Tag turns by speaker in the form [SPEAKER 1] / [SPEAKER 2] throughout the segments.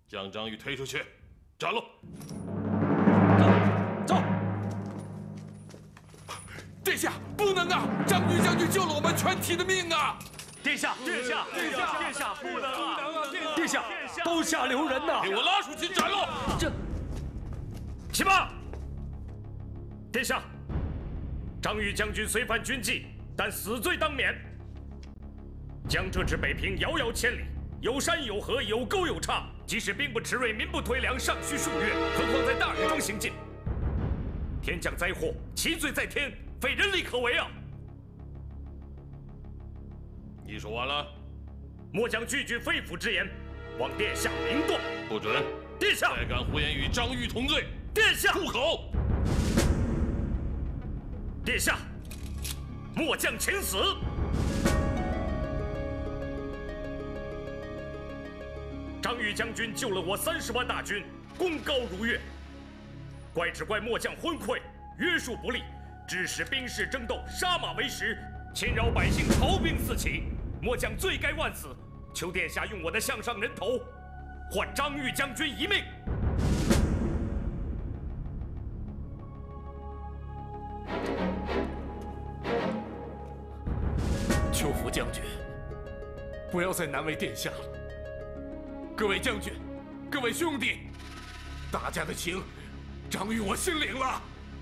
[SPEAKER 1] 将张玉推出去，斩喽！
[SPEAKER 2] 走！
[SPEAKER 3] 殿下，不能啊！张玉将军救了我们全体的命啊！
[SPEAKER 2] 殿下，不能啊！殿下，刀下留人呐！
[SPEAKER 1] 给我拉出去斩喽！
[SPEAKER 2] 这，起码！殿下，张玉将军虽犯军纪，但死罪当免。江浙至北平遥遥千里，有山有河，有沟有岔，即使兵不驰锐，民不颓粮，尚需数月，何况在大雨中行进？天降灾祸，其罪在天，非人力可为啊！
[SPEAKER 1] 你说完了？
[SPEAKER 2] 末将句句肺腑之言，望殿下明断。
[SPEAKER 1] 不准！
[SPEAKER 2] 殿下，
[SPEAKER 1] 再敢胡言与张玉同罪！
[SPEAKER 2] 殿下，
[SPEAKER 1] 住口！
[SPEAKER 2] 殿下，末将请死。张玉将军救了我30万大军，功高如月。只怪末将昏聩，约束不力，致使兵士争斗，杀马为食，侵扰百姓，逃兵四起。末将罪该万死，求殿下用我的项上人头，换张玉将军一命。
[SPEAKER 3] 求福将军，不要再难为殿下了。各位将军，各位兄弟，大家的情，张玉我心领了。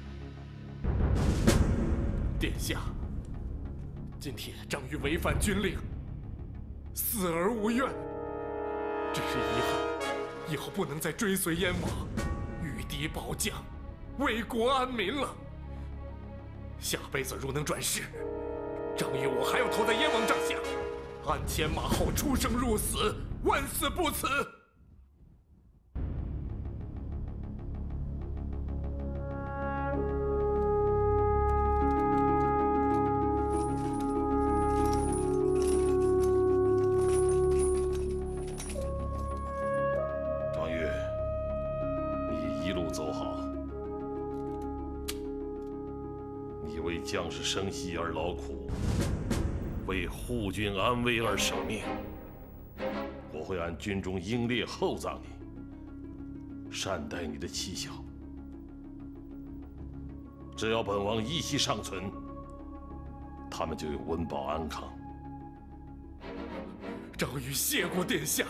[SPEAKER 3] 殿下，今天张玉违反军令，死而无怨，只是遗憾，以后不能再追随燕王，御敌保将，为国安民了。下辈子如能转世，张玉我还要投在燕王帐下，鞍前马后，出生入死，万死不辞。
[SPEAKER 1] 张玉，你一路走好。你为将士生息而劳苦，为护军安危而舍命。我会按军中英烈厚葬你，善待你的妻小。只要本王一息尚存，他们就有温饱安康。
[SPEAKER 3] 张玉谢过殿下。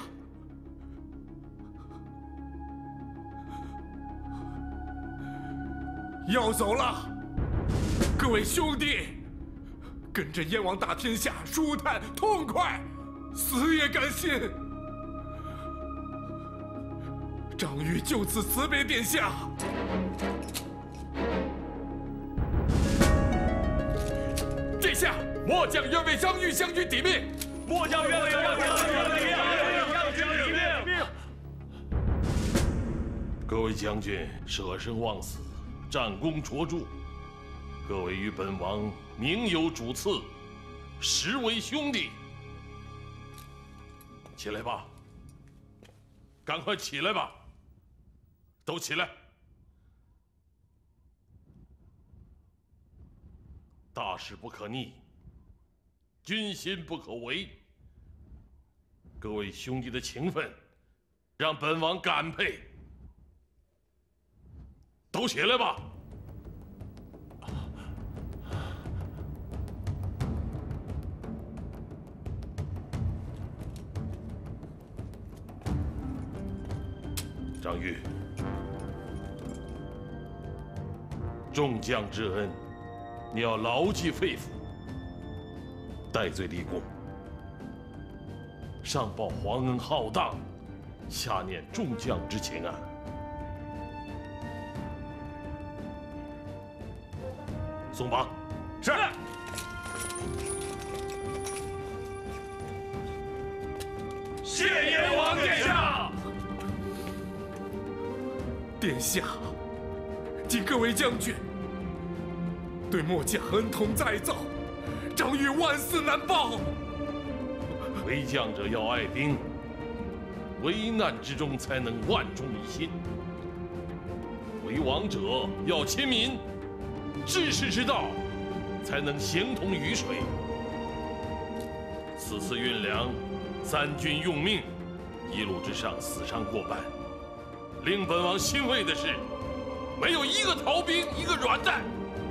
[SPEAKER 3] 要走了，各位兄弟，跟着燕王打天下，舒坦痛快，死也甘心。张玉就此辞别殿下。殿下，末将愿为张玉将军抵命。
[SPEAKER 2] 末将愿为将军抵命。
[SPEAKER 1] 各位将军舍生忘死，战功卓著，各位与本王名有主次，实为兄弟。起来吧，赶快起来吧，都起来！大事不可逆，军心不可违。各位兄弟的情分，让本王感佩。都起来吧！张玉，众将之恩，你要牢记肺腑，戴罪立功。上报皇恩浩荡，下念众将之情啊！松绑。
[SPEAKER 2] 是。谢燕王殿下。
[SPEAKER 3] 殿下，及各位将军，对末将恩同再造，张玉万死难报。
[SPEAKER 1] 为将者要爱兵，危难之中才能万众一心；为王者要亲民。治世之道，才能形同于水。此次运粮，三军用命， 一路之上死伤过半，令本王欣慰的是，没有一个逃兵，一个软蛋。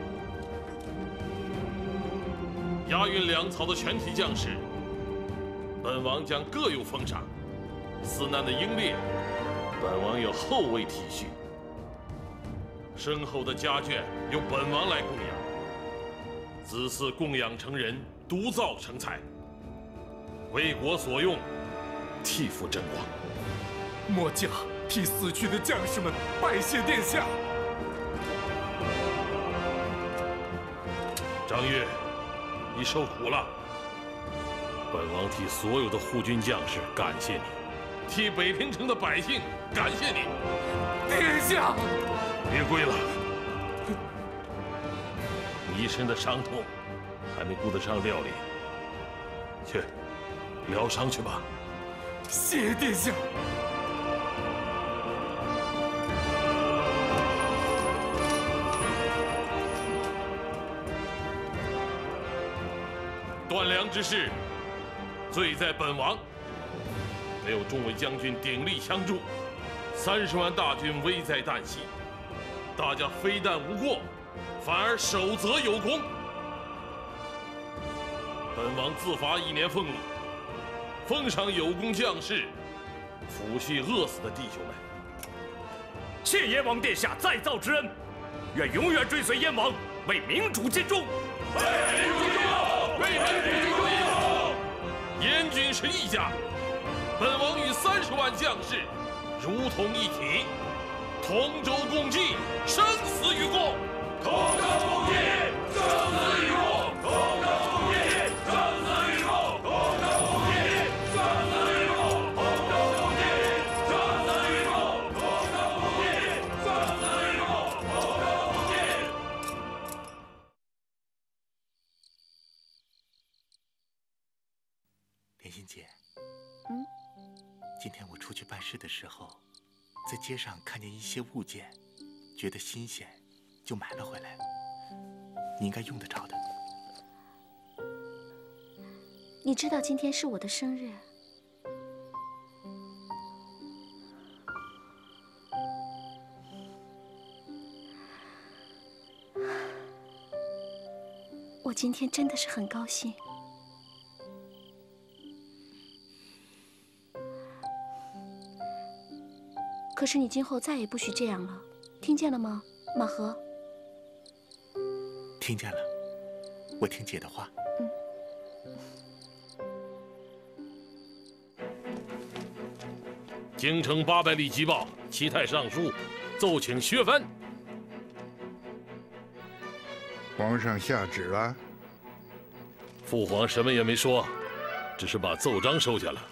[SPEAKER 1] 押运粮草的全体将士，本王将各有封赏。死难的英烈，本王有后位体恤。身后的家眷由本王来供养。子嗣供养成人，独造成才，为国所用，替父争光。
[SPEAKER 3] 末将替死去的将士们拜谢殿下。
[SPEAKER 1] 张悦，你受苦了。本王替所有的护军将士感谢你，替北平城的百姓感谢你。
[SPEAKER 3] 殿下，
[SPEAKER 1] 别跪了，你一身的伤痛还没顾得上料理，去疗伤去吧。
[SPEAKER 3] 谢殿下。
[SPEAKER 1] 断粮之事，罪在本王。没有众位将军鼎力相助，30万大军危在旦夕。大家非但无过，反而守则有功。本王自罚1年俸禄，封赏有功将士，抚恤饿死的弟兄们。
[SPEAKER 2] 谢燕王殿下再造之恩，愿永远追随燕王，为明主尽忠。
[SPEAKER 1] 为民主忠勇，为民主忠勇。燕军是一家，本王与30万将士如同一体，同舟共济，生死与共。同舟共济，生死与共。同舟共济，生死与共。同舟共济，生死与共。同舟共济，生死与共。同舟共济，生死与共。同舟共济。
[SPEAKER 4] 莲心姐，今天我出去办事的时候，在街上看见一些物件，觉得新鲜，就买了回来。你应该用得着的。
[SPEAKER 5] 你知道今天是我的生日，我今天真的是很高兴。可是你今后再也不许这样了，听见了吗，马和？
[SPEAKER 4] 听见了，我听姐的话。
[SPEAKER 1] 京城800里急报，齐太上书，奏请削藩。
[SPEAKER 6] 皇上下旨了。
[SPEAKER 1] 父皇什么也没说，只是把奏章收下了。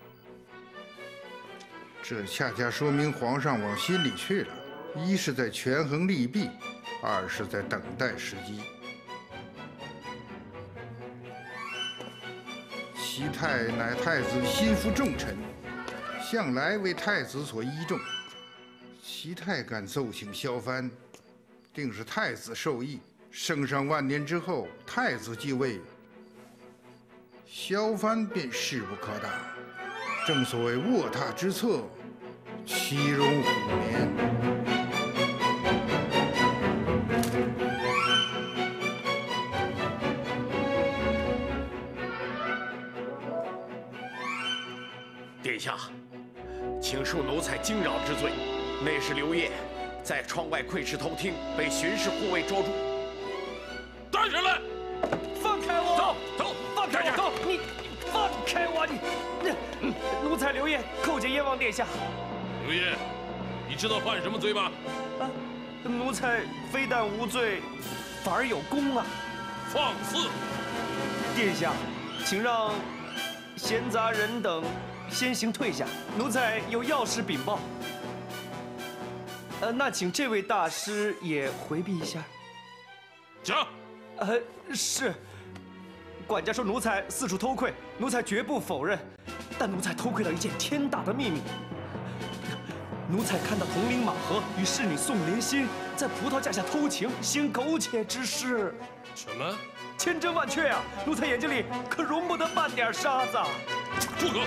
[SPEAKER 6] 这恰恰说明皇上往心里去了，一是在权衡利弊，二是在等待时机。齐泰乃太子心腹重臣，向来为太子所依重。齐泰敢奏请削藩，定是太子授意，圣上万年之后，太子继位，削藩便势不可挡。正所谓卧榻之侧，其容虎年。
[SPEAKER 7] 殿下，请恕奴才惊扰之罪。那时刘烨在窗外窥视偷听，被巡视护卫捉住。
[SPEAKER 1] 带上来！
[SPEAKER 2] 放开我！走，放开我！走，你放开我！奴才刘烨叩见燕王殿下。
[SPEAKER 1] 刘烨，你知道犯什么罪吗？
[SPEAKER 2] 啊，奴才非但无罪，反而有功啊！
[SPEAKER 1] 放肆！
[SPEAKER 2] 殿下，请让闲杂人等先行退下，奴才有要事禀报。那请这位大师也回避一下。
[SPEAKER 1] 讲。
[SPEAKER 2] 是。管家说奴才四处偷窥，奴才绝不否认，但奴才偷窥到一件天大的秘密。奴才看到统领马和与侍女宋莲心在葡萄架下偷情，行苟且之事。
[SPEAKER 1] 什么？
[SPEAKER 2] 千真万确啊！奴才眼睛里可容不得半点沙子。
[SPEAKER 1] 住口！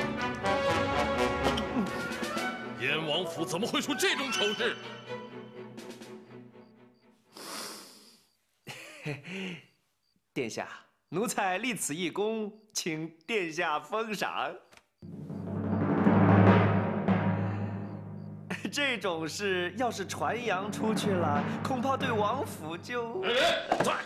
[SPEAKER 1] 燕王府怎么会出这种丑事？
[SPEAKER 8] 殿下，奴才立此一功，请殿下封赏。这种事要是传扬出去了，恐怕对王府就……
[SPEAKER 1] 在，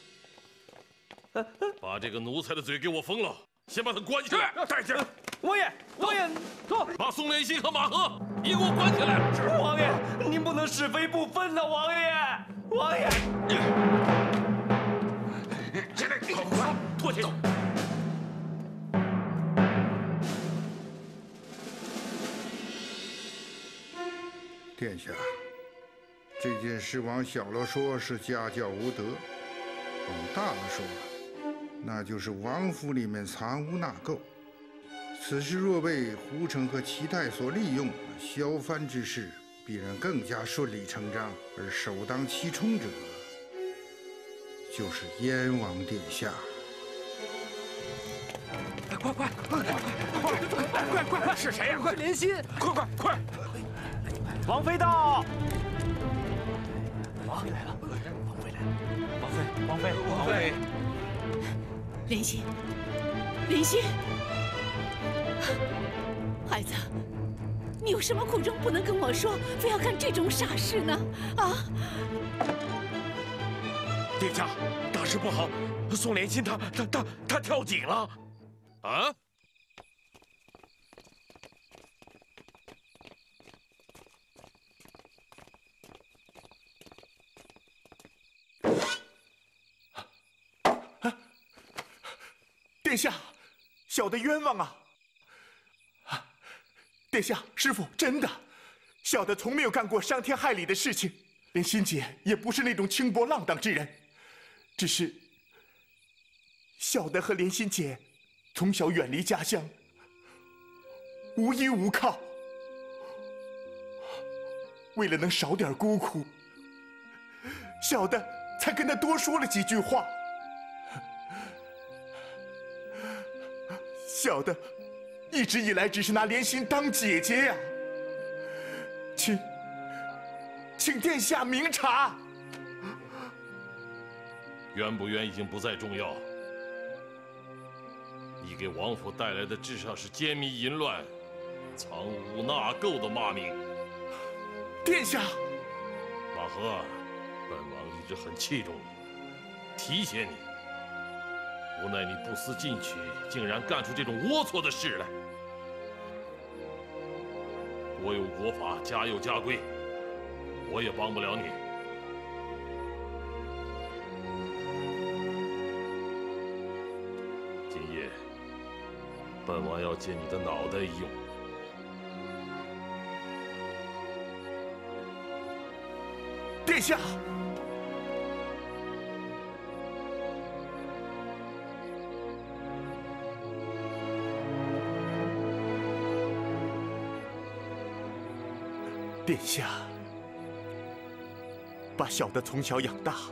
[SPEAKER 1] 把这个奴才的嘴给我封了，先把他关起来。
[SPEAKER 2] 带进。
[SPEAKER 8] 王爷，王爷，
[SPEAKER 1] 走，把宋连新和马和也给我关起来。
[SPEAKER 8] 王爷，您不能是非不分呐，王爷，王爷。
[SPEAKER 2] 现在快拖起！
[SPEAKER 6] 殿下，这件事往小了说是家教无德，往大了说，那就是王府里面藏污纳垢。此事若被胡成和齐泰所利用，削藩之事必然更加顺理成章，而首当其冲者就是燕王殿下。
[SPEAKER 2] 快！是谁呀？快！连心！快！
[SPEAKER 8] 王妃到！
[SPEAKER 4] 王妃来了，王妃来了，
[SPEAKER 8] 王妃！
[SPEAKER 9] 连心，孩子，你有什么苦衷不能跟我说，非要干这种傻事呢？啊！
[SPEAKER 7] 殿下，大事不好，宋连心他跳井了。
[SPEAKER 1] 啊！
[SPEAKER 4] 殿下，小的冤枉啊！殿下，师傅，真的，小的从没有干过伤天害理的事情，连心姐也不是那种轻薄浪荡之人，只是小的和连心姐从小远离家乡，无依无靠，为了能少点孤苦，小的才跟她多说了几句话。小的一直以来只是拿连心当姐姐呀，请殿下明察。
[SPEAKER 1] 冤不冤已经不再重要，你给王府带来的至少是奸迷淫乱、藏污纳垢的骂名。
[SPEAKER 4] 殿下，
[SPEAKER 1] 马和，本王一直很器重你，提携你。无奈你不思进取，竟然干出这种龌龊的事来。国有国法，家有家规，我也帮不了你。今夜，本王要借你的脑袋一用。
[SPEAKER 4] 殿下。殿下，把小的从小养大，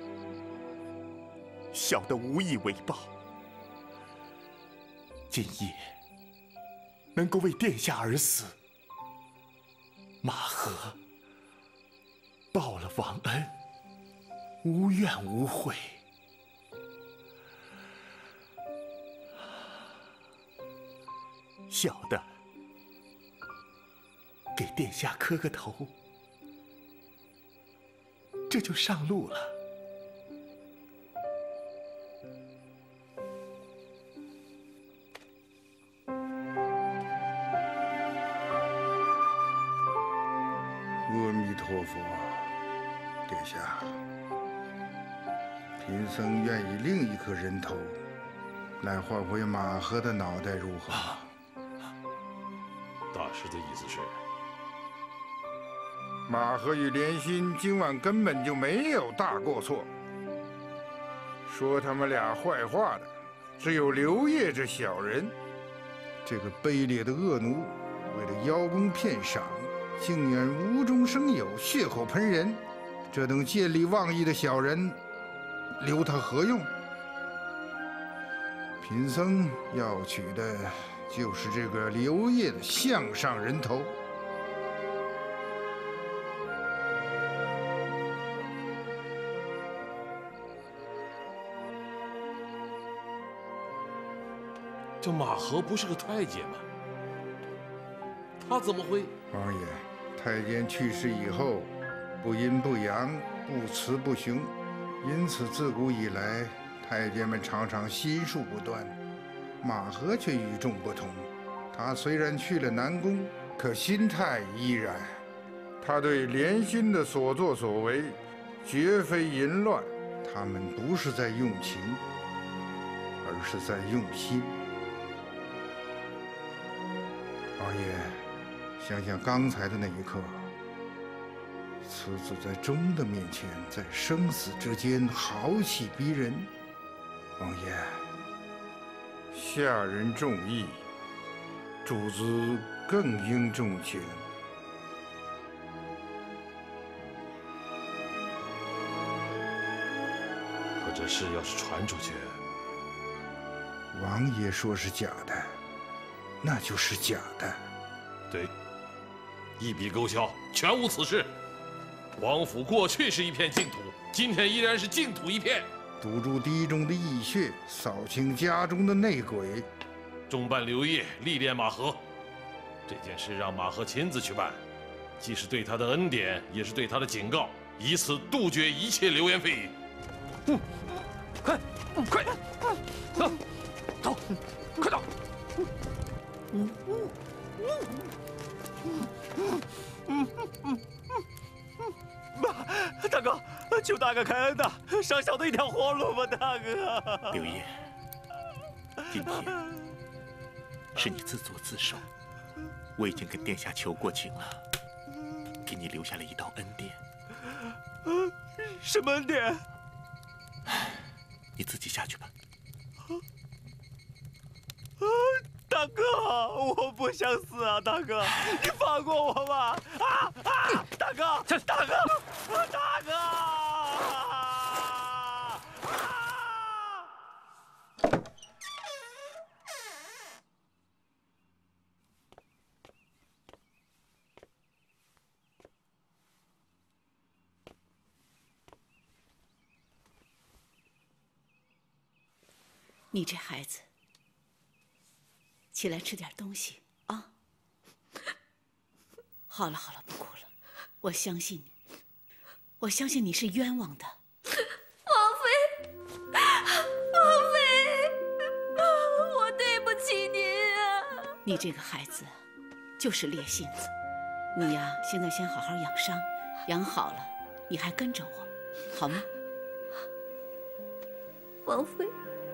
[SPEAKER 4] 小的无以为报。今夜能够为殿下而死，马和报了王恩，无怨无悔。小的给殿下磕个头，这就上路了。
[SPEAKER 6] 阿弥陀佛，殿下，贫僧愿以另一颗人头来换回马和的脑袋，如何？
[SPEAKER 1] 大师的意思是？
[SPEAKER 6] 马和与连心今晚根本就没有大过错，说他们俩坏话的只有刘烨这小人。这个卑劣的恶奴，为了邀功骗赏，竟然无中生有，血口喷人。这等见利忘义的小人，留他何用？贫僧要取的就是这个刘烨的项上人头。
[SPEAKER 1] 这马和不是个太监吗？他怎么会？
[SPEAKER 6] 王爷，太监去世以后，不阴不阳，不雌不雄，因此自古以来，太监们常常心术不断。马和却与众不同，他虽然去了南宫，可心态依然。他对莲心的所作所为，绝非淫乱，他们不是在用情，而是在用心。王爷，想想刚才的那一刻，此子在钟的面前，在生死之间豪气逼人。王爷，下人重义，主子更应重情。
[SPEAKER 1] 可这事要是传出去，
[SPEAKER 6] 王爷说是假的，那就是假的。
[SPEAKER 1] 对，一笔勾销，全无此事。王府过去是一片净土，今天依然是净土一片。
[SPEAKER 6] 堵住堤中的异穴，扫清家中的内鬼。
[SPEAKER 1] 重办刘烨，历练马和。这件事让马和亲自去办，既是对他的恩典，也是对他的警告，以此杜绝一切流言蜚语。
[SPEAKER 2] 快，走，快走！
[SPEAKER 8] 大哥，求大哥开恩呐，赏小的一条活路吧，大哥。
[SPEAKER 4] 刘烨，今天是你自作自受，我已经跟殿下求过情了，给你留下了一道恩典。
[SPEAKER 8] 什么恩典？
[SPEAKER 4] 你自己下去吧。
[SPEAKER 8] 大哥，我不想死啊！大哥，你放过我吧！大哥，大哥，大哥！
[SPEAKER 9] 你这孩子，起来吃点东西啊！好了好了，不哭了，我相信你，我相信你是冤枉的。
[SPEAKER 5] 王妃，王妃，我对不起您啊！
[SPEAKER 9] 你这个孩子就是烈性子，你呀，现在先好好养伤，养好了，你还跟着我，好吗？
[SPEAKER 5] 王妃，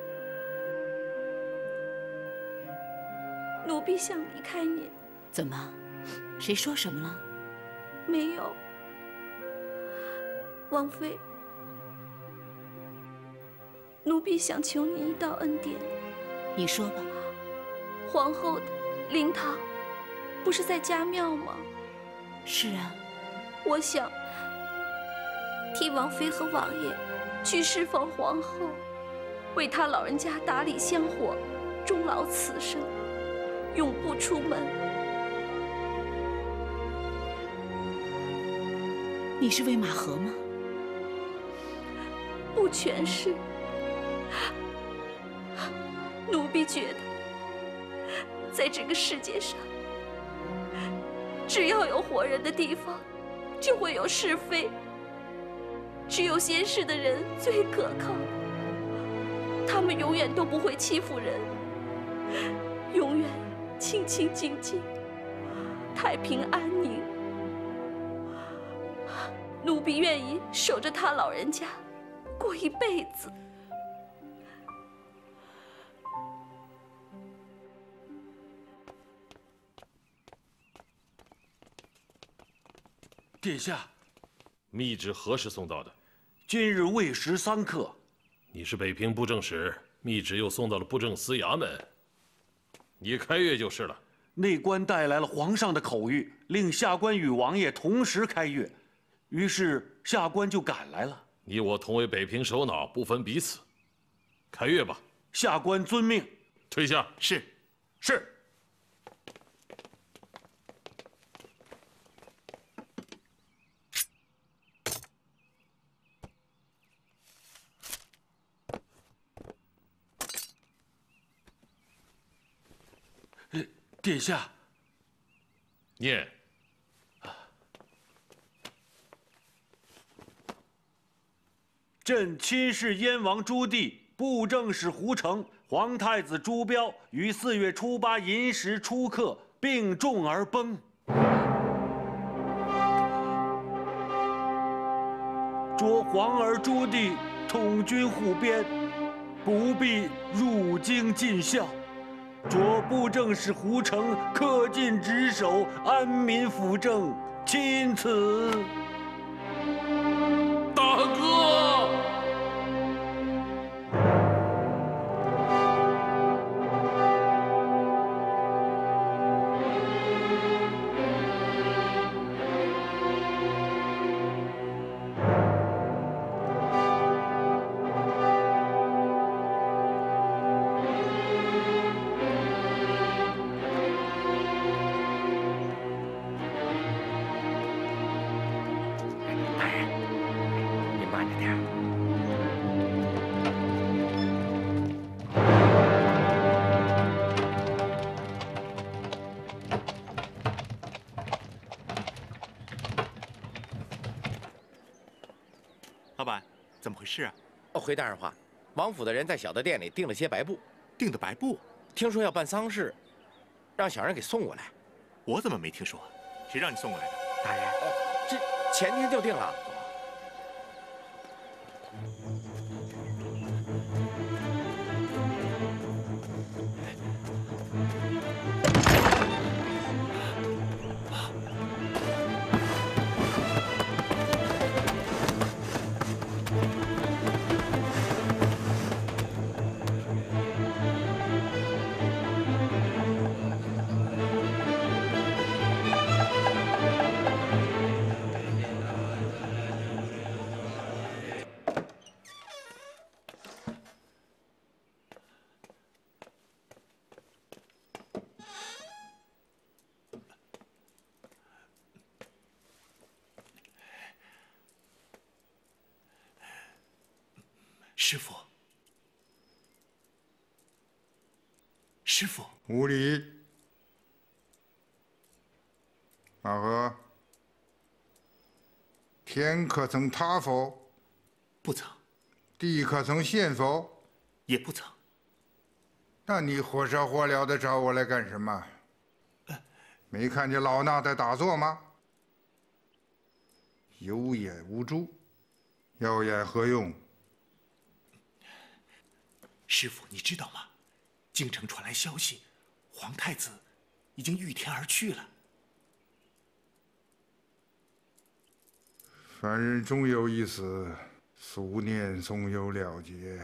[SPEAKER 5] 奴婢想离开您。
[SPEAKER 9] 怎么？谁说什么了？
[SPEAKER 5] 没有。王妃，奴婢想求您一道恩典。
[SPEAKER 9] 你说吧。
[SPEAKER 5] 皇后的灵堂不是在家庙吗？
[SPEAKER 9] 是啊。
[SPEAKER 5] 我想替王妃和王爷去侍奉皇后，为他老人家打理香火，终老此生，永不出门。
[SPEAKER 9] 你是为马和吗？
[SPEAKER 5] 不全是。奴婢觉得，在这个世界上，只要有活人的地方，就会有是非。只有先世的人最可靠，他们永远都不会欺负人，永远清清静静，太平安宁。奴婢愿意守着他老人家过一辈子。
[SPEAKER 10] 殿下，
[SPEAKER 1] 密旨何时送到的？
[SPEAKER 10] 今日未时3刻。
[SPEAKER 1] 你是北平布政使，密旨又送到了布政司衙门，你开阅就是了。
[SPEAKER 10] 内官带来了皇上的口谕，令下官与王爷同时开阅，于是下官就赶来了。
[SPEAKER 1] 你我同为北平首脑，不分彼此。开阅吧。
[SPEAKER 10] 下官遵命。
[SPEAKER 1] 退下。
[SPEAKER 4] 是。
[SPEAKER 10] 殿下，
[SPEAKER 1] 念。
[SPEAKER 10] 朕亲视燕王朱棣、布政使胡成、皇太子朱标于4月初8寅时初刻病重而崩。着皇儿朱棣统军护边，不必入京尽孝；着布政使胡成恪尽职守，安民辅政，钦此。
[SPEAKER 1] 大哥。
[SPEAKER 4] 老板，怎么回事啊？
[SPEAKER 7] 哦，回大人话，王府的人在小的店里订了些白布，
[SPEAKER 4] 订的白布，
[SPEAKER 7] 听说要办丧事，让小人给送过来。
[SPEAKER 4] 我怎么没听说？谁让你送过来的？
[SPEAKER 7] 大人，这前天就定了。
[SPEAKER 4] 师傅，师傅，
[SPEAKER 6] 无礼！马和，天可曾塌否？
[SPEAKER 4] 不曾。
[SPEAKER 6] 地可曾陷否？
[SPEAKER 4] 也不曾。
[SPEAKER 6] 那你火烧火燎的找我来干什么？没看见老衲在打坐吗？有眼无珠，耀眼何用？
[SPEAKER 4] 师傅，你知道吗？京城传来消息，皇太子已经御天而去了。
[SPEAKER 6] 凡人终有一死，夙念总有了结。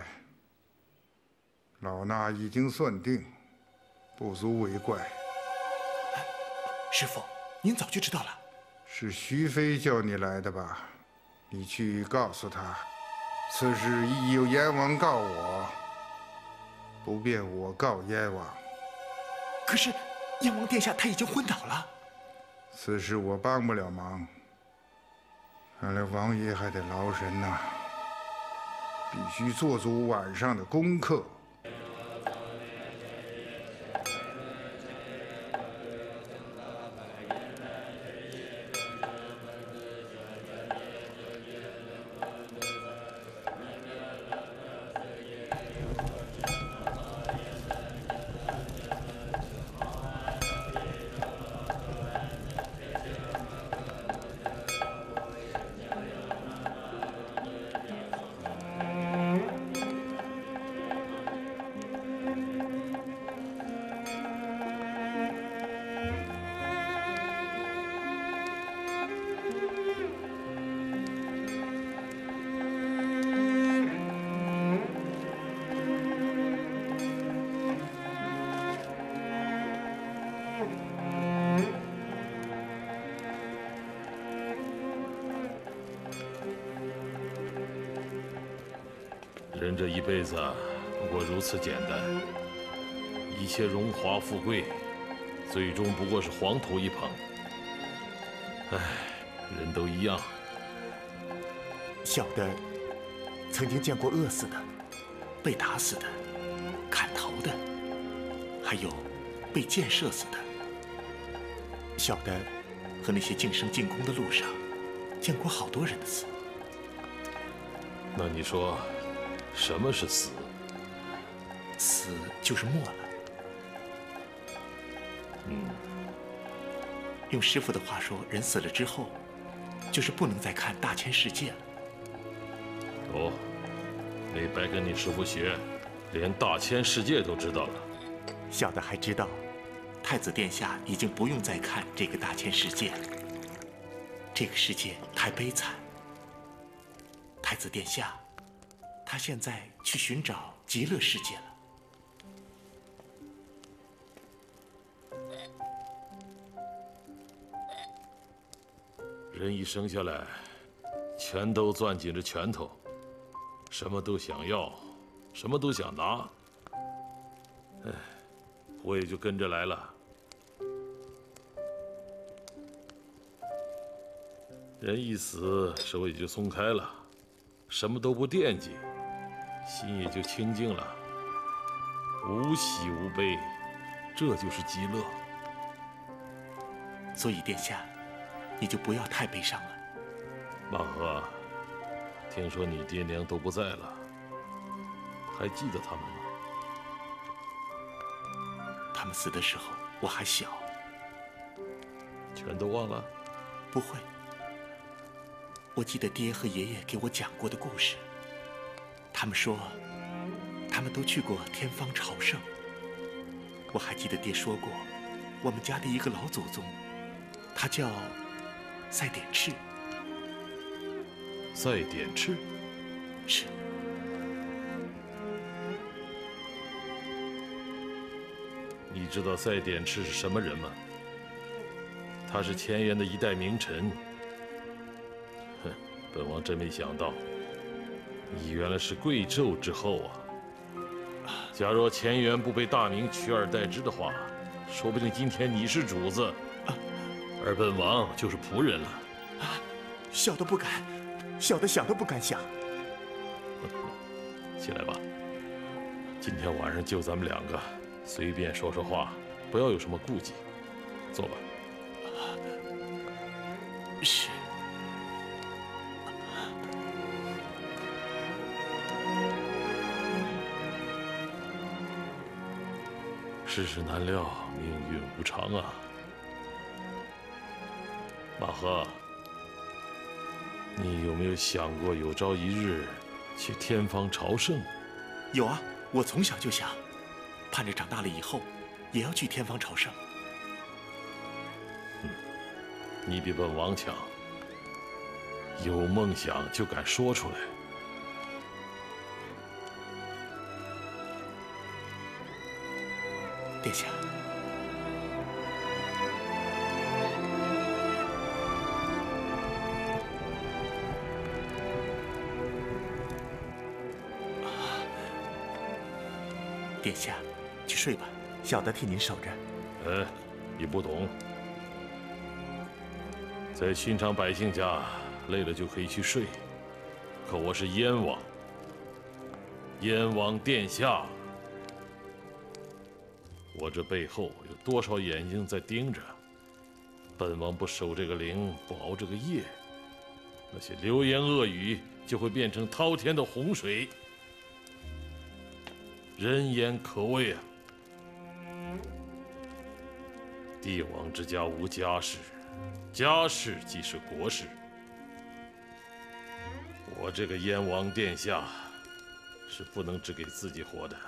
[SPEAKER 6] 老衲已经算定，不足为怪。
[SPEAKER 4] 师傅，您早就知道了。
[SPEAKER 6] 是徐妃叫你来的吧？你去告诉她，此事已有燕王告我。 不便我告燕王。
[SPEAKER 4] 可是，燕王殿下他已经昏倒了。
[SPEAKER 6] 此事我帮不了忙。看来王爷还得劳神呐，必须做足晚上的功课。
[SPEAKER 1] 人这一辈子不过如此简单，一切荣华富贵，最终不过是黄土一捧。唉，人都一样。
[SPEAKER 4] 小的曾经见过饿死的、被打死的、砍头的，还有被箭射死的。 小的和那些晋升进宫的路上，见过好多人的死。
[SPEAKER 1] 那你说，什么是死？
[SPEAKER 4] 死就是没了。用师傅的话说，人死了之后，就是不能再看大千世界了。
[SPEAKER 1] 哦，没白跟你师傅学，连大千世界都知道了。
[SPEAKER 4] 小的还知道，太子殿下已经不用再看这个大千世界了。这个世界太悲惨。太子殿下，他现在去寻找极乐世界了。
[SPEAKER 1] 人一生下来，全都攥紧着拳头，什么都想要，什么都想拿。哎，我也就跟着来了。人一死，手也就松开了，什么都不惦记，心也就清净了，无喜无悲，这就是极乐。
[SPEAKER 4] 所以殿下，你就不要太悲伤了。
[SPEAKER 1] 马和，听说你爹娘都不在了，还记得他们吗？
[SPEAKER 4] 他们死的时候我还小。
[SPEAKER 1] 全都忘了？
[SPEAKER 4] 不会。我记得爹和爷爷给我讲过的故事。他们说，他们都去过天方朝圣。我还记得爹说过，我们家的一个老祖宗，他叫赛典赤。
[SPEAKER 1] 赛典赤？
[SPEAKER 4] 是。
[SPEAKER 1] 你知道赛典赤是什么人吗？他是乾元的一代名臣。哼，本王真没想到，你原来是贵胄之后啊！假若乾元不被大明取而代之的话，说不定今天你是主子，而本王就是仆人了。
[SPEAKER 4] 小的不敢，小的想都不敢想。
[SPEAKER 1] 起来吧，今天晚上就咱们两个，随便说说话，不要有什么顾忌。坐吧。
[SPEAKER 4] 是。
[SPEAKER 1] 世事难料，命运无常啊。马和，你有没有想过有朝一日去天方朝圣？
[SPEAKER 4] 有啊，我从小就想，盼着长大了以后也要去天方朝圣。
[SPEAKER 1] 你比本王强，有梦想就敢说出来。
[SPEAKER 4] 殿下，殿下，去睡吧，小的替您守着。
[SPEAKER 1] 哎，你不懂，在寻常百姓家，累了就可以去睡，可我是燕王，燕王殿下。我这背后有多少眼睛在盯着？本王不守这个灵，不熬这个夜，那些流言恶语就会变成滔天的洪水，人言可畏啊！帝王之家无家事，家事即是国事。我这个燕王殿下是不能只给自己活的。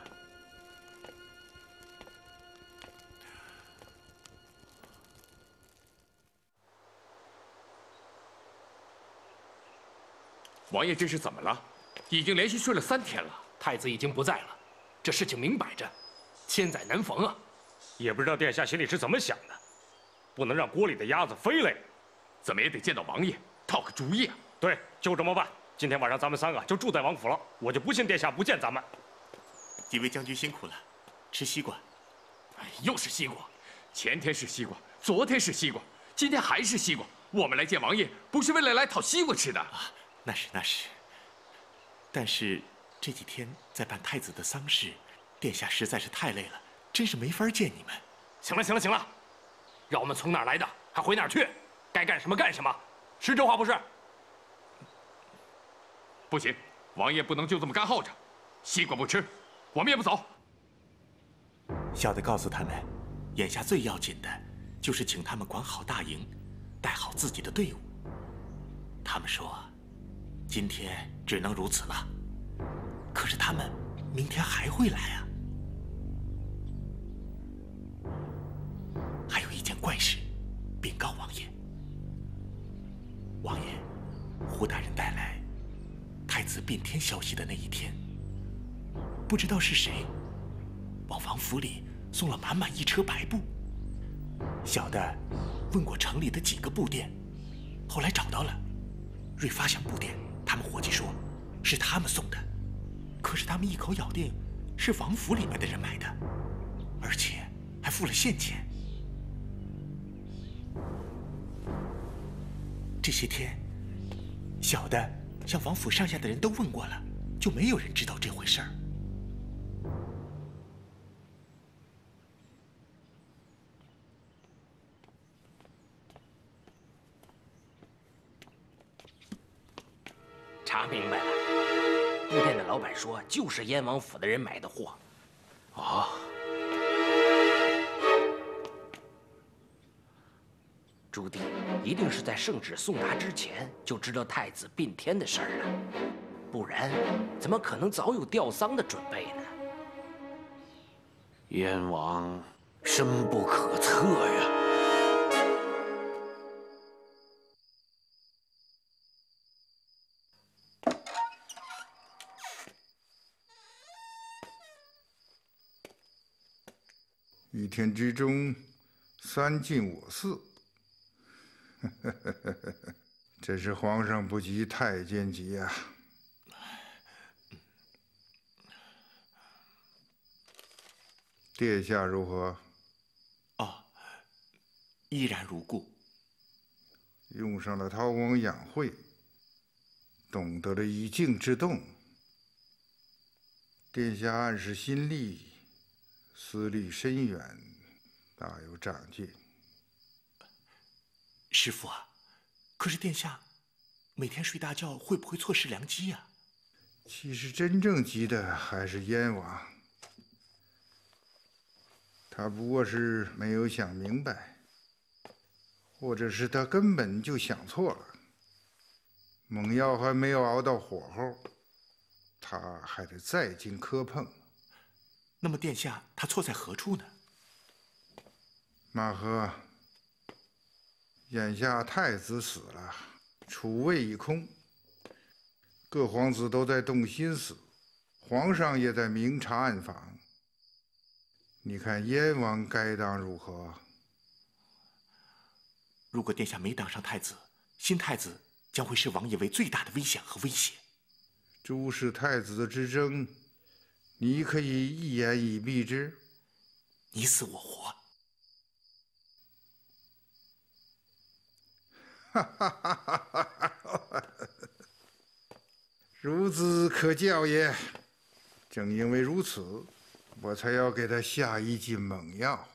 [SPEAKER 11] 王爷这是怎么了？已经连续睡了3天了。
[SPEAKER 12] 太子已经不在了，这事情明摆着，千载难逢啊！
[SPEAKER 2] 也不知道殿下心里是怎么想的，不能让锅里的鸭子飞了。
[SPEAKER 11] 怎么也得见到王爷，讨个主意啊！
[SPEAKER 2] 对，就这么办。今天晚上咱们3个就住在王府了，我就不信殿下不见咱们。
[SPEAKER 4] 几位将军辛苦了，吃西瓜。
[SPEAKER 11] 哎，又是西瓜，前天是西瓜，昨天是西瓜，今天还是西瓜。我们来见王爷，不是为了来讨西瓜吃的啊！
[SPEAKER 4] 那是，但是这几天在办太子的丧事，殿下实在是太累了，真是没法见你们。
[SPEAKER 12] 行了，让我们从哪儿来的还回哪儿去？该干什么干什么，是这话不是？
[SPEAKER 11] 不行，王爷不能就这么干耗着。西瓜不吃，我们也不走。
[SPEAKER 4] 小的告诉他们，眼下最要紧的，就是请他们管好大营，带好自己的队伍。他们说，今天只能如此了。可是他们明天还会来啊。还有一件怪事，禀告王爷。王爷，胡大人带来太子变天消息的那一天，不知道是谁往王府里送了满满一车白布。小的问过城里的几个布店，后来找到了瑞发祥布店，他们伙计说是他们送的，可是他们一口咬定是王府里面的人买的，而且还付了现钱。这些天，小的向王府上下的人都问过了，就没有人知道这回事儿。
[SPEAKER 8] 查明白了，布店的老板说就是燕王府的人买的货。哦。朱棣一定是在圣旨送达之前就知道太子变天的事儿了，不然怎么可能早有吊丧的准备呢？
[SPEAKER 7] 燕王深不可测呀。
[SPEAKER 6] 一天之中，三进我寺。真是皇上不急太监急呀！殿下如何？
[SPEAKER 4] 哦，依然如故。
[SPEAKER 6] 用上了韬光养晦，懂得了以静制动。殿下暗示心力，思虑深远，大有长进。
[SPEAKER 4] 师父啊，可是殿下每天睡大觉，会不会错失良机呀？
[SPEAKER 6] 其实真正急的还是燕王，他不过是没有想明白，或者是他根本就想错了。猛药还没有熬到火候，他还得再经磕碰。
[SPEAKER 4] 那么殿下他错在何处呢？
[SPEAKER 6] 马和。眼下太子死了，储位已空，各皇子都在动心思，皇上也在明察暗访。你看燕王该当如何？
[SPEAKER 4] 如果殿下没当上太子，新太子将会视王爷为最大的危险和威胁。
[SPEAKER 6] 诸事太子的之争，你可以一言以蔽之。
[SPEAKER 4] 你死我活。
[SPEAKER 6] 孺子可教也。正因为如此，我才要给他下一剂猛药。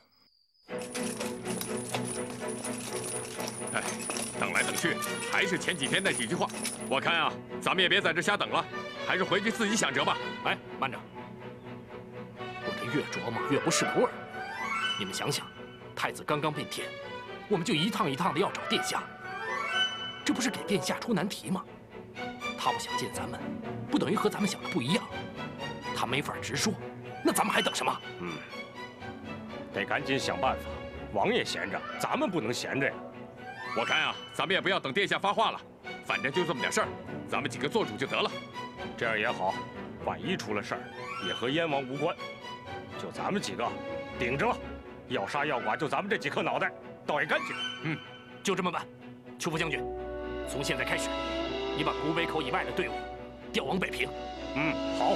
[SPEAKER 11] 哎，等来等去，还是前几天那几句话。我看啊，咱们也别在这瞎等了，还是回去自己想辙吧。
[SPEAKER 12] 哎，慢着，我这越琢磨越不是个味儿。你们想想，太子刚刚变天，我们就一趟一趟的要找殿下。这不是给殿下出难题吗？他不想见咱们，不等于和咱们想的不一样。他没法直说，那咱们还等什么？
[SPEAKER 2] 得赶紧想办法。王爷闲着，咱们不能闲着呀。
[SPEAKER 11] 我看啊，咱们也不要等殿下发话了，反正就这么点事儿，咱们几个做主就得了。
[SPEAKER 2] 这样也好，万一出了事儿，也和燕王无关。就咱们几个顶着了，要杀要剐，就咱们这几颗脑袋，倒也干净。
[SPEAKER 12] 就这么办。邱副将军，从现在开始，你把古北口以外的队伍调往北平。
[SPEAKER 2] 好。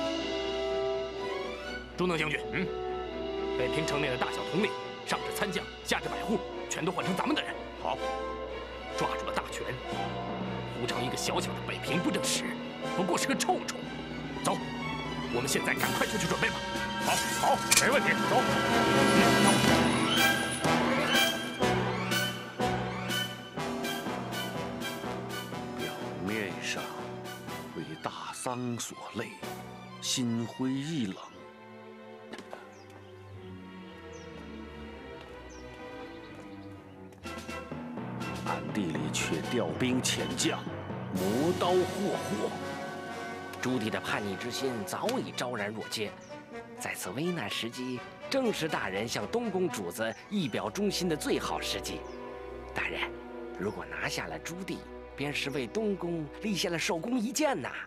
[SPEAKER 12] 中能将军，北平城内的大小统领，上至参将，下至百户，全都换成咱们的人。
[SPEAKER 2] 好。
[SPEAKER 12] 抓住了大权，胡成一个小小的北平布政使，不过是个臭虫。走，我们现在赶快就去准备吧。
[SPEAKER 2] 好，没问题，走。
[SPEAKER 13] 钢所累，心灰意冷。暗地里却调兵遣将，磨刀霍霍。
[SPEAKER 8] 朱棣的叛逆之心早已昭然若揭，在此危难时机，正是大人向东宫主子一表忠心的最好时机。大人，如果拿下了朱棣，便是为东宫立下了首功一件呐。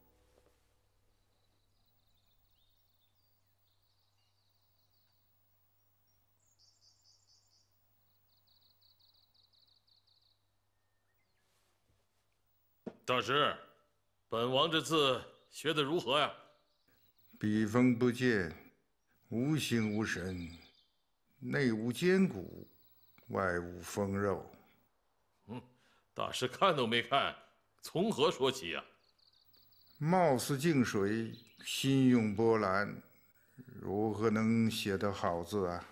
[SPEAKER 1] 大师，本王这字学得如何呀？
[SPEAKER 6] 笔锋不见，无形无神，内无坚骨，外无风肉。
[SPEAKER 1] 大师看都没看，从何说起呀？
[SPEAKER 6] 貌似静水，心涌波澜，如何能写得好字啊？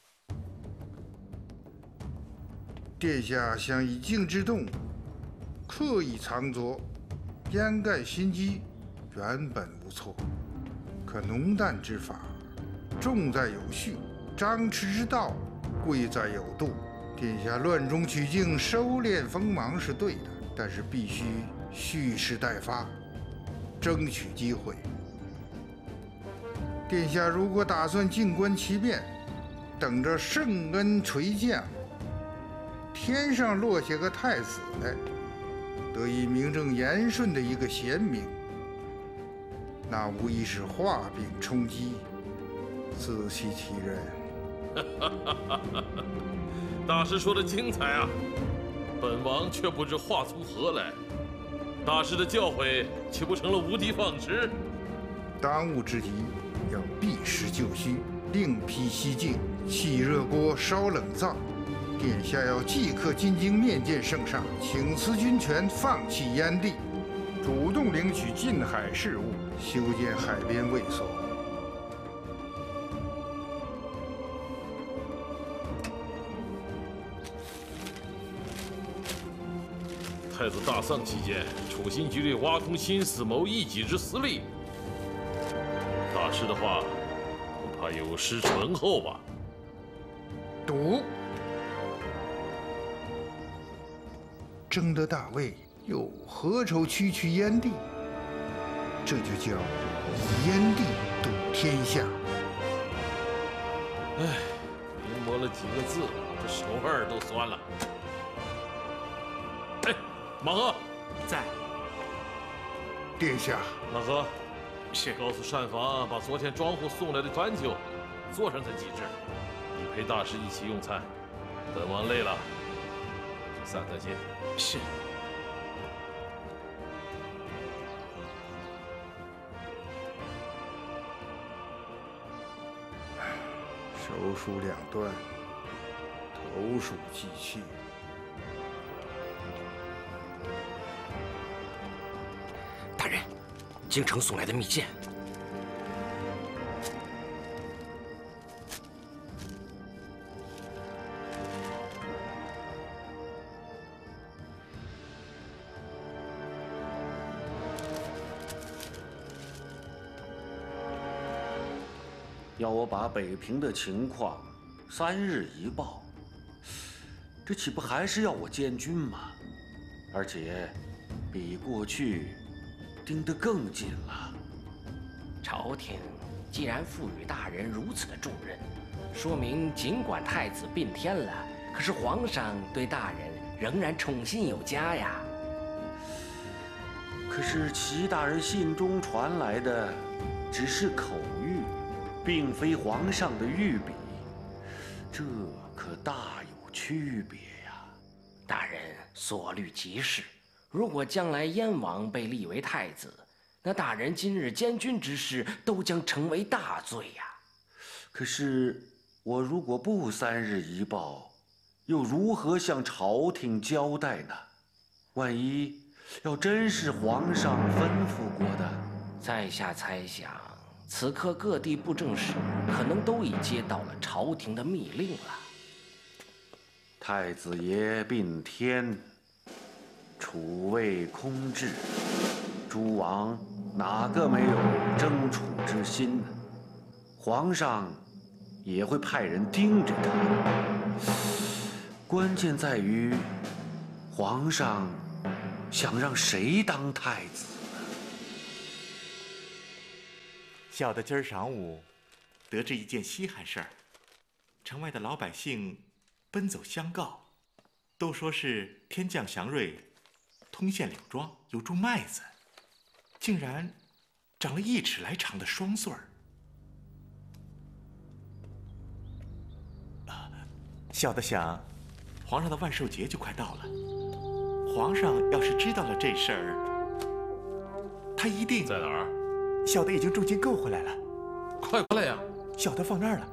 [SPEAKER 6] 殿下想以静制动，刻意藏拙，掩盖心机，原本无错。可浓淡之法，重在有序；张弛之道，贵在有度。殿下乱中取静，收敛锋芒是对的，但是必须蓄势待发，争取机会。殿下如果打算静观其变，等着圣恩垂降，天上落下个太子来，得以名正言顺的一个贤明，那无疑是画饼充饥，自欺欺人。
[SPEAKER 1] 大师说的精彩啊，本王却不知话从何来。大师的教诲岂不成了无的放矢？
[SPEAKER 6] 当务之急要避实就虚，另辟蹊径，气热锅烧冷灶。殿下要即刻进京面见圣上，请辞军权，放弃燕地，主动领取近海事务，修建海边卫所。
[SPEAKER 1] 太子大丧期间，处心积虑挖空心思谋一己之私利。大师的话，恐怕有失醇厚吧？
[SPEAKER 6] 赌，争得大位，又何愁区区燕地？这就叫以燕地赌天下。
[SPEAKER 1] 哎，临摹了几个字，这手腕都酸了。哎，马和
[SPEAKER 3] 在。
[SPEAKER 6] 殿下，
[SPEAKER 1] 马和，
[SPEAKER 3] 是
[SPEAKER 1] 告诉膳房把昨天庄户送来的汾酒做上才几只，你陪大师一起用餐。本王累了，散散心。
[SPEAKER 3] 是。
[SPEAKER 6] 手数两端，头数继续。
[SPEAKER 8] 大人，京城送来的密件。
[SPEAKER 13] 要我把北平的情况3日一报，这岂不还是要我监军吗？而且比过去盯得更紧了。
[SPEAKER 8] 朝廷既然赋予大人如此的重任，说明尽管太子并天了，可是皇上对大人仍然宠信有加呀。
[SPEAKER 13] 可是齐大人信中传来的只是口谕，并非皇上的御笔，这可大有区别呀。
[SPEAKER 8] 大人所虑极是，如果将来燕王被立为太子，那大人今日监军之事都将成为大罪呀。
[SPEAKER 13] 可是我如果不3日一报，又如何向朝廷交代呢？万一要真是皇上吩咐过的，
[SPEAKER 8] 在下猜想，此刻各地布政使可能都已接到了朝廷的密令了。
[SPEAKER 13] 太子爷并天，储位空置，诸王哪个没有争宠之心呢？皇上也会派人盯着他。关键在于，皇上想让谁当太子呢？
[SPEAKER 4] 小的今儿晌午得知一件稀罕事儿，城外的老百姓奔走相告，都说是天降祥瑞，通县柳庄有株麦子，竟然长了1尺来长的双穗儿。小的想，皇上的万寿节就快到了，皇上要是知道了这事儿，他一定……
[SPEAKER 1] 在哪儿？
[SPEAKER 4] 小的已经重金购回来了。
[SPEAKER 1] 快过来呀！
[SPEAKER 4] 小的放那儿了。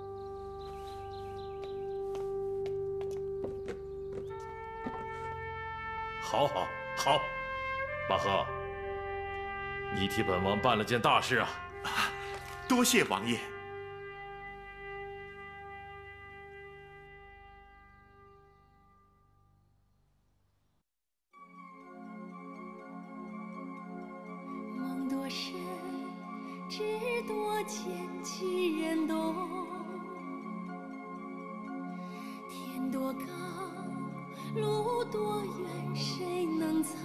[SPEAKER 1] 好，马赫，你替本王办了件大事啊！
[SPEAKER 4] 多谢王爷。
[SPEAKER 14] 梦多深，知多浅，其人多。天多高，路多远，谁能猜？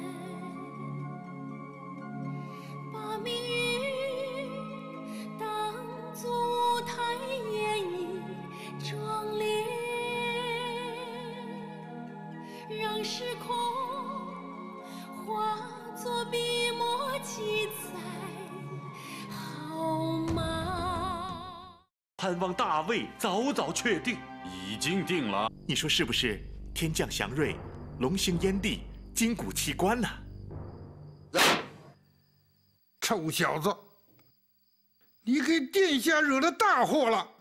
[SPEAKER 14] 把明日当作舞台演绎壮烈，让时空化作笔墨记载，好吗？
[SPEAKER 13] 盼望大位早早确定。
[SPEAKER 3] 已经定了。
[SPEAKER 4] 你说是不是？天降祥瑞，龙兴燕地，金谷奇观呐！
[SPEAKER 6] 臭小子，你给殿下惹了大祸了！